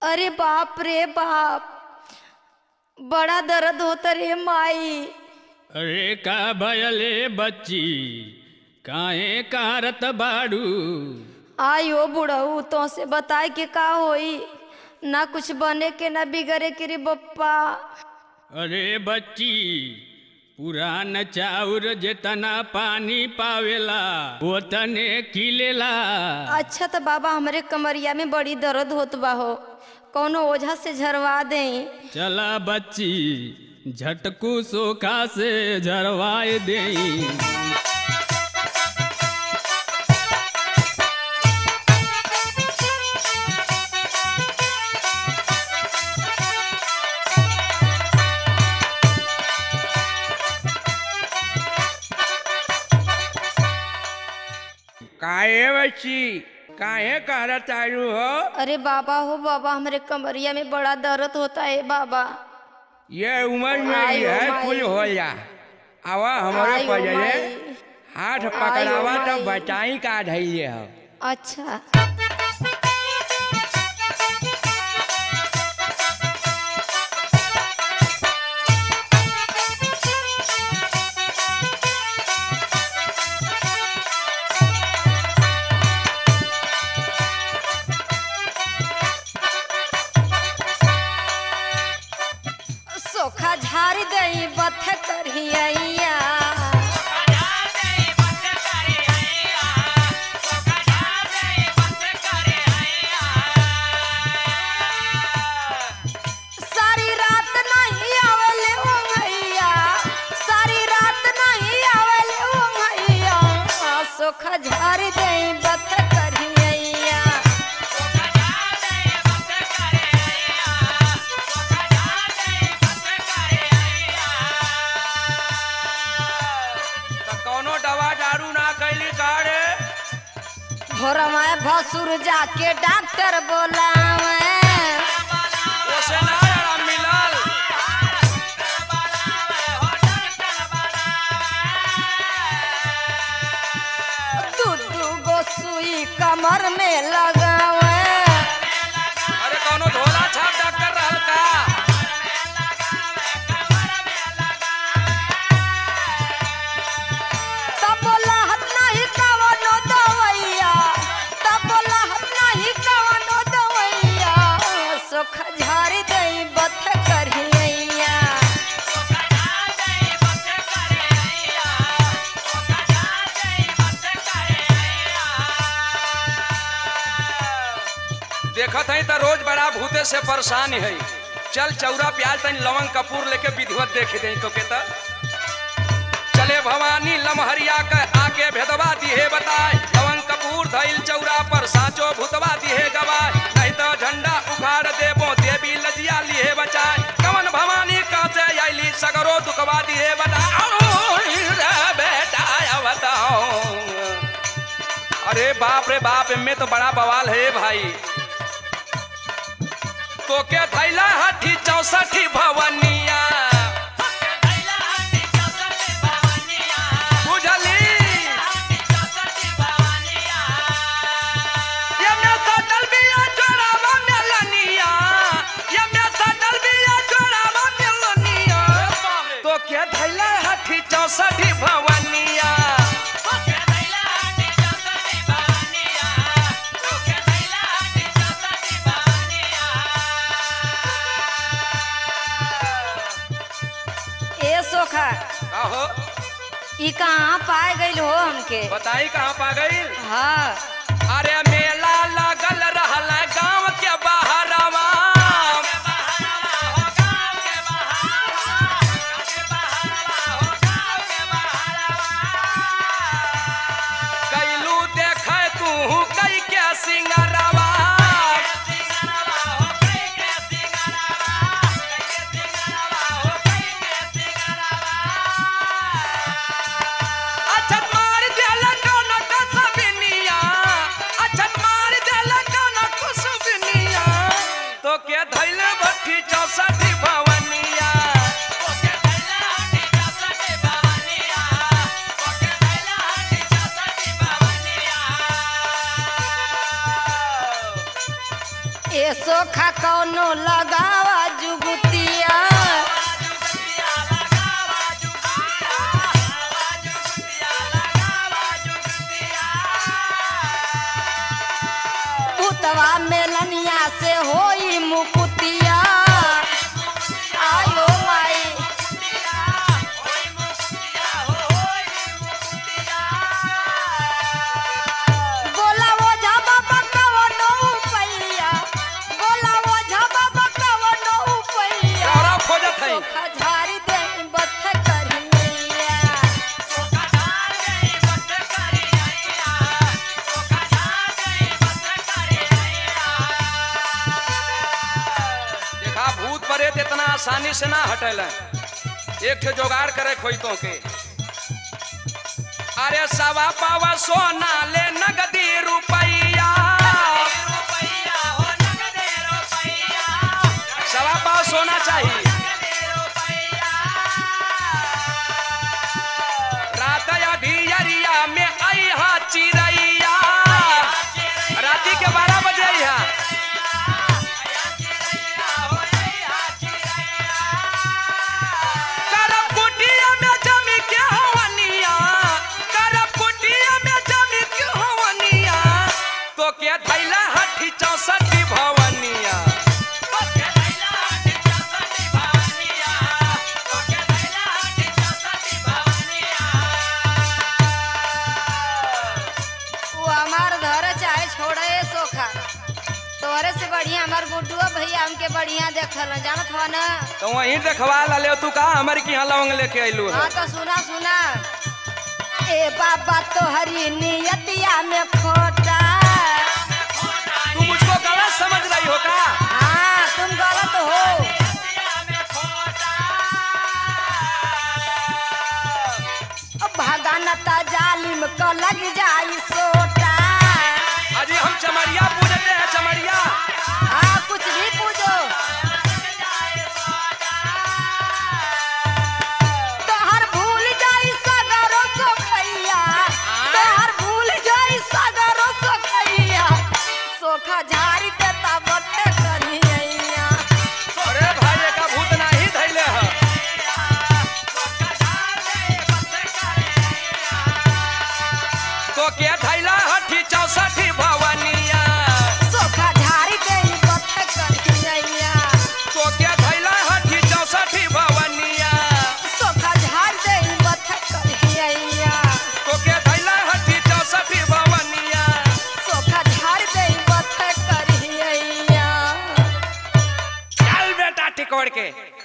अरे बाप रे बाप, बड़ा दर्द होता रे माई। अरे का भयले बच्ची, काहे कारत बाड़ू? आयो बुढ़ऊ, तो से बताए के का होई, ना कुछ बने के ना बिगड़े के रे बप्पा। अरे बच्ची, पुरान चाउर जितना पानी पावेला ओतने खिलेला। अच्छा तो बाबा, हमरे कमरिया में बड़ी दर्द होत बा हो, कौनो ओझा से झरवा दे। चला बच्ची, झटकू सोखा से झरवाए देई। काहे बच्ची, काहे करत आयु हो? अरे बाबा हो बाबा, हमरे कमरिया में बड़ा दर्द होता है बाबा। ये उम्र में आयो है माई। कुल हो जा। आवा हमारे आयो पजले माई। हाथ पकड़ावा आयो तो माई। बचाई का धैले हो। अच्छा सोखा झारी दई बथ करिया। सारी रात नहीं आवेले ओ भैया, सारी रात नहीं आवेले ओ भैया, सोखा झारी दई बथ करिया। तो कोनो दवा दारू ना कैली काड़े? भोरमा भसुर जाके डॉक्टर बोलावे। ओसे ना आराम मिलल। दू गो सुई कमर में लगावे। अरे कोनो झोला छाप डॉक्टर रहल का? तब बोला हत नहीं कवनो दवैया, तब बोला हत नहीं कवनो दवैया, सोखा झारी दई बथ करिया। देखत हई तो रोज बड़ा भूते से परेशान है। चल चौरा प्याज तनी लवंग कपूर लेके विधिवत देख दे तो के चले भवानी लमहरिया के आके भेदवा दिहे बताए। लवंग कपूर धइल चौरा पर साचो भूतवा दिहे गवाए। नहीं तो झंडा उखाड़ देबो देवी लजिया लिहे बचाए। कवन भवानी कासे आइली सगरो दुखवा दिहे बताओ रे बेटा बताओ। अरे बाप रे बाप, इनमें तो बड़ा बवाल है भाई। तो के थैला हठी 64 भवनिया बुझली। ये में सटल बिया जोड़ावा मेलनिया, ये में सटल बिया जोड़ावा मेलनिया। तो के थैला हठी 64 भवनिया। ए सोखा, आहो ई कहाँ पाए गइल हो हमके? बताई कहाँ पा गई? हाँ अरे मेला लगल रहल गांव के बहरवा। कैलू देखे तू कई के सिंगरवा। अच्छा मार देला कौन कसबिनिया, अच्छा मार देला कौन कसबिनिया। तो के धैले भट्टी 64 भवनिया। ए सोखा कौनो लगावा जुगतिया भूतवा मेलनिया से होई मुकुतिया आयो माई बोला वो झाबा बकवा नो पैया बोला वो झाबा बकवा नो पैया लहरा खोजत है सोखा झारी दे बथ करिया देखा भूत प्रेत इतना आसानी से ना हटेल एक ठे जोगाड़ करे खोइतों के अरे सवा पावा सोना ले नगदी रुपैया सवा पाव सोना चाहिए रात अधियरिया में अइहा चिरैया राती के 12 बजे अइहा करपुटिया में जमी के हवनिया करपुटिया में जमी के हवनिया तो के धैला हठी 64 भवनिया वो हमार घर चाहे छोड़े सोखा तोहरे से बढ़िया हमार गुड्डुआ भैया हमके बढ़िया देखल जानत हो ना तो वहीं देखवा ले तू का हमारी की यहाँ लवंग लेके अइलू है हाँ तो सुना सुना ए बाबा तोहरी नियतिया में खोटा तू मुझको गलत समझ रही हो का हाँ तुम गलत हो भगानता जालिम को लग जाई सोटा अजी हम चमरिया पूजते हैं चमरिया हाँ कुछ भी पूछो तोहर भूल जाई सगरो सोखैया तोहर भूल जाई सगरो सोखैया सोखा झाड़ी देता बटे करिया अरे भाई का भूत नहीं धैले है तो के धैला हठी 64 भवनिया सोखा झाड़ी दे बटे करिया तो के धैला हठी 64 भवनिया सोखा झाड़ी दे बटे करिया तो के धैला हठी 64 भवनिया सोखा झाड़ी दे बटे करिया चल बेटा टिकोड़ के